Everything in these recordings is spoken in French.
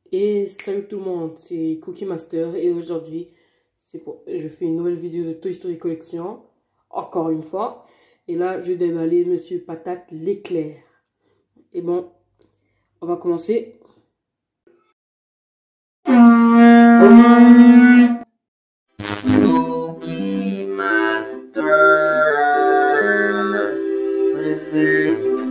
Et salut tout le monde, c'est Cookie Master et aujourd'hui je fais une nouvelle vidéo de Toy Story Collection, encore une fois. Et là, je vais déballer Monsieur Patate l'éclair. Et bon, on va commencer. Cookie Master presents.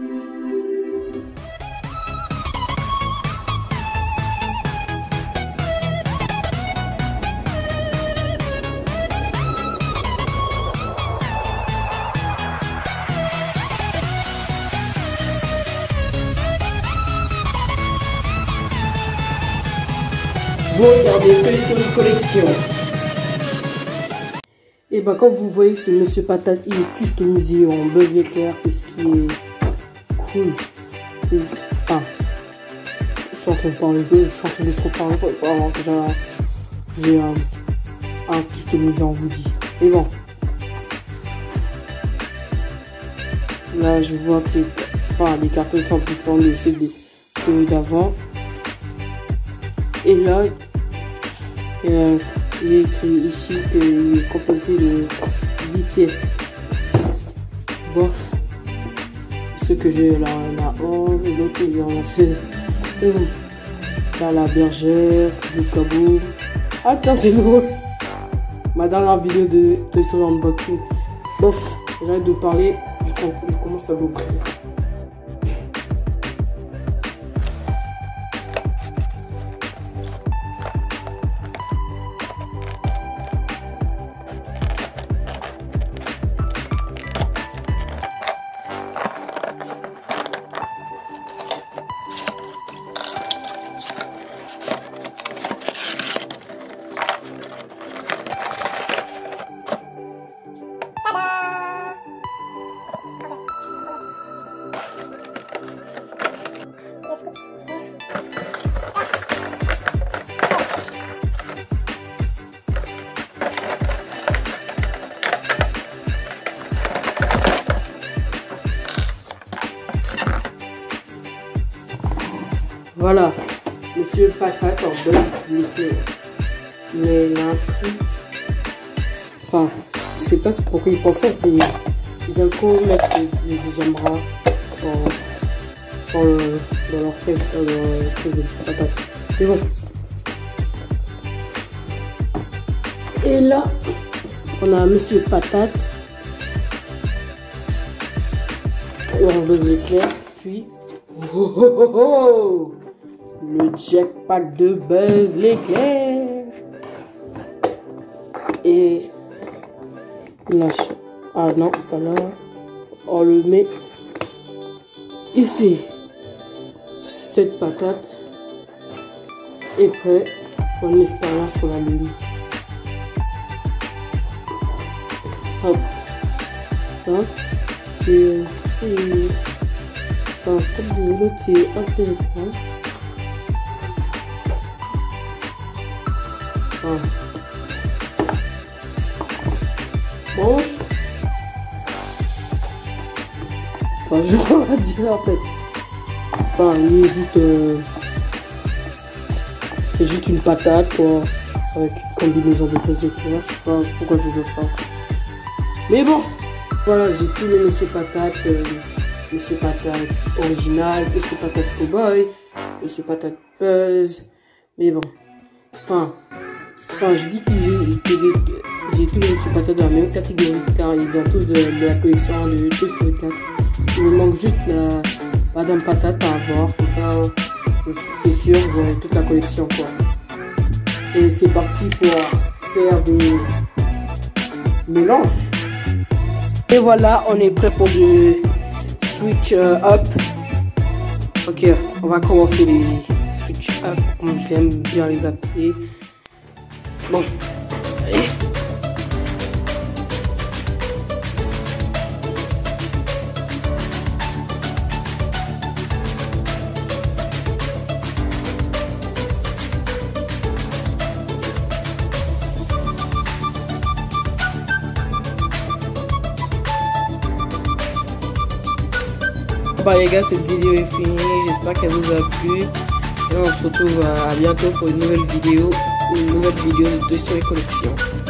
Vous regardez Toy Story Collection. Et bah comme vous voyez, ce Monsieur Patate, il est customisé en Buzz l'éclair, c'est ce qui est cool. Enfin, je suis en train de parler je suis en train de trop parler, vraiment que j'ai un customisé, on vous dit. Et bon, là je vois que les cartons sont différents de ceux d'avant. Et là, il est écrit ici qu'il est composé de 10 pièces. Bon, ce que j'ai là, la 11, et l'autre il y en a 16. Là, la bergère, le cabot. Ah tiens, c'est drôle. Ma dernière vidéo de Toy Story Unboxing. Bon, j'arrête de parler, je commence à l'ouvrir. Voilà, Monsieur Patate en Buzz l'éclair. Mais il a un truc. Enfin, je sais pas pourquoi ils font ça, mais ils aiment trop mettre les deuxième bras dans leur fesse, dans leur truc de patate. C'est bon. Et là, on a Monsieur Patate en Buzz l'éclair, puis le jetpack de Buzz l'éclair. Et là, ah non, pas là. On le met ici. Cette patate est prête pour une expérience sur la lune. Hop. Hop. Comme de l'autre, c'est intéressant. Manche. Enfin, je vais dire en fait. Enfin, il est juste. C'est juste une patate quoi. Avec une combinaison de Buzz l'éclair. Je sais pas pourquoi je veux ça. Mais bon. Voilà, j'ai tous les Monsieur Patate. Monsieur Patate original, Monsieur Patate Cowboy, Monsieur Patate Buzz. Mais bon. Enfin, je dis que j'ai tous les Monsieur Patate dans la même catégorie, car ils viennent tous de la collection de Toy Story 4. Il me manque juste la Madame Patate à avoir. C'est sûr, j'aurai toute la collection quoi. Et c'est parti pour faire des mélanges. Et voilà, on est prêt pour du switch up. Ok, on va commencer les switch up, comme je l'aime bien les appeler. Bon, allez. Bah les gars, cette vidéo est finie, j'espère qu'elle vous a plu. Et on se retrouve à bientôt pour une nouvelle vidéo de Toy Story Collection.